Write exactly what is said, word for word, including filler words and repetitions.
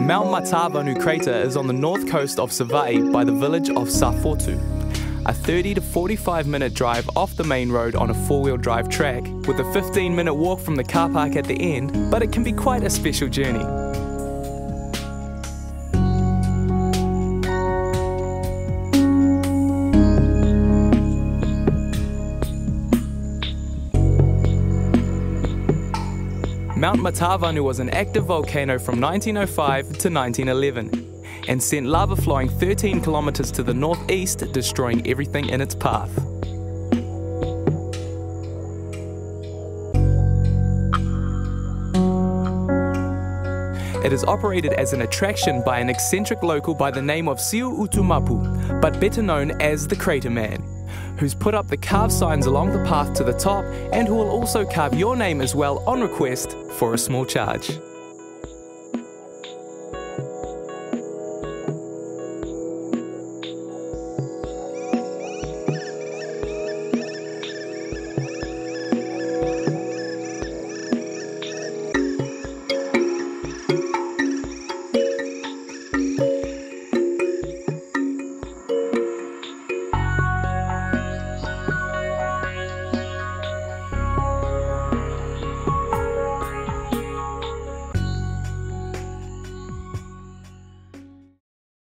Mount Matavanu crater is on the north coast of Savaii by the village of Safotu, a thirty to forty-five minute drive off the main road on a four-wheel drive track, with a fifteen minute walk from the car park at the end, but it can be quite a special journey. Mount Matavanu was an active volcano from nineteen oh five to nineteen eleven and sent lava flowing thirteen kilometers to the northeast, destroying everything in its path. It is operated as an attraction by an eccentric local by the name of Siu Utumapu, but better known as the Crater Man, who's put up the carved signs along the path to the top and who will also carve your name as well on request for a small charge.